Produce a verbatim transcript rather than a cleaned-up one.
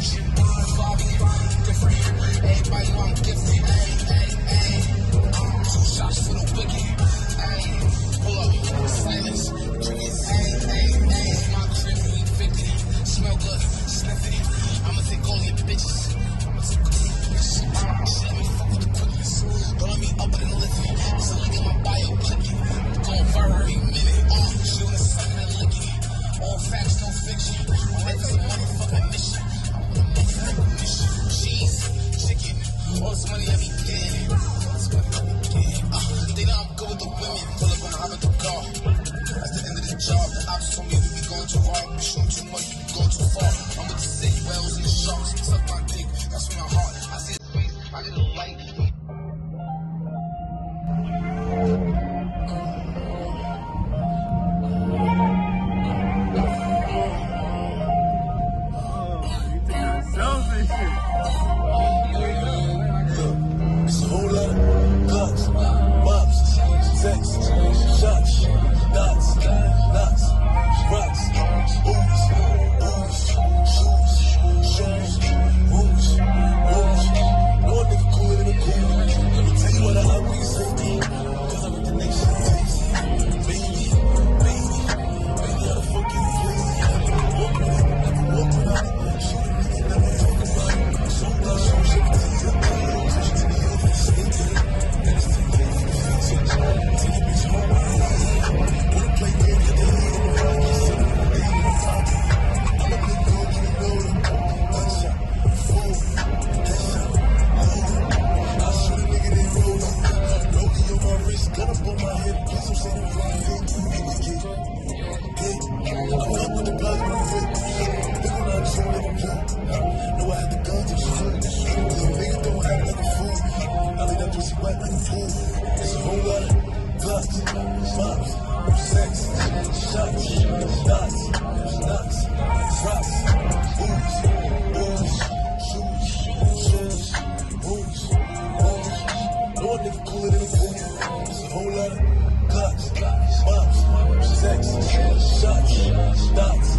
Gucci, Bobby, different. Everybody know I'm gifted. Ay, ay, ay. Two shots for the wicked. Ay, pull up, silence, drink it. Ay, ay, ay. My crib, we evicted. Smell good, sniff it. I'ma take all your bitches. I'ma take all your bitches. She let me fuck with the quickness. Don't let me up in the living. It's a link in my bio, click it. Going viral every minute. Uh, she wanna suck it and lick it. All facts, no fiction. Life is a motherfucking mission. I want a motherfucking mission. Cheese, chicken, all this money I be getting. All this money I be getting. Uh, they know I'm good with the women. Pull up on the hop of the car. That's the end of the job. The ops told me we be going too hard. We shooting too much, we be going too far. I'm with the sick whales and the sharks. Suck my dick, that's from my heart. I see his face, I get a light. It's a whole lot of guns, bombs, texts, shots, dots, knots, rocks, boots, boots, shoes, shoes, boots, boots. No nigga cooler than a cool. Let me tell you what I always say, cause I'm with the nation. Baby, baby, baby, how the fuck you crazy? I can walk with it, I can walk without it. Shoot a nigga, never talk about it. So that show shit to you. Push it to the hill, stay to it. Then it's too late for the fix it. Take a bitch home. Wanna play games at the head of the rock. Get set up on the day in the pocket. I'm a big girl, you know them. Gunshot, fool, headshot, load. I shoot a nigga, they roll up. Loki on my wrist, gun up on my head. Please don't say the wrong thing. Yeah, yeah. I'm up with the blood in my whip. Look when I'm showing them a plot. Know I had the guns and shit. Little nigga don't act like a fool. I leave that pussy wet like a pool. It's a whole lot of guns, bombs, sex, shots, dots, knots, drops, boots, boots, shoes, shoes, boots, boots. No one nigga cooler than a fool. It's a whole lot of guns, bombs, sex, shots, dots.